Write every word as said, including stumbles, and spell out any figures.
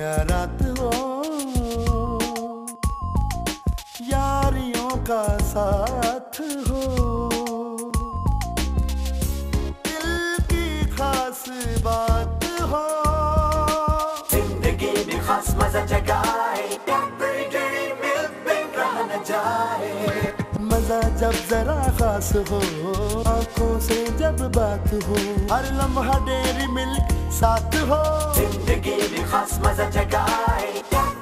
या रात हो, यारियों का साथ हो, दिल की खास बात हो, जिंदगी में खास मजा जगाए, मिल्क में रहा न जाए। मजा जब जरा खास हो, आंखों से जब बात हो, हर लम्हा डेयरी मिल्क साथ हो, जिंदगी में खास मजा जगाए।